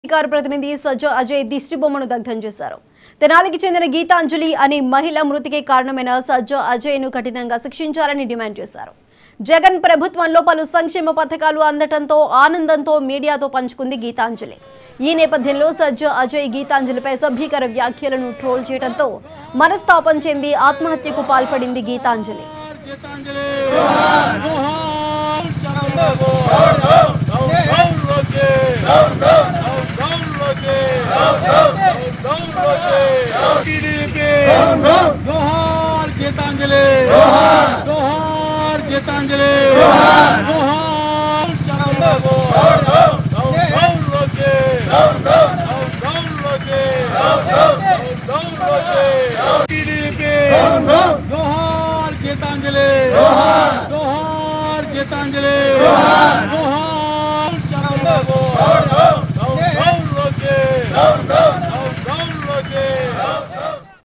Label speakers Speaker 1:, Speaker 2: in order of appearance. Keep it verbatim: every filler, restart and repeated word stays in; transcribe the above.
Speaker 1: అధికార ప్రతినిధి సజ్జ అజయ్ దిష్టిబొమ్మను దగ్ధం చేశారు. తెనాలికి చెందిన గీతాంజలి అనే మహిళ మృతికి కారణమైన సజ్జ అజయ్ ను కఠినంగా శిక్షించాలని డిమాండ్ చేశారు. జగన్ ప్రభుత్వంలో పలు సంక్షేమ పథకాలు అందటంతో ఆనందంతో మీడియాతో పంచుకుంది గీతాంజలి. ఈ నేపథ్యంలో సజ్జ అజయ్ గీతాంజలిపై సభ్యకర వ్యాఖ్యలను ట్రోల్ చేయడంతో మనస్తాపం చెంది ఆత్మహత్యకు పాల్పడింది Gitanjali.
Speaker 2: Go, go, go, go, go, go, go, go, go, go, go, go,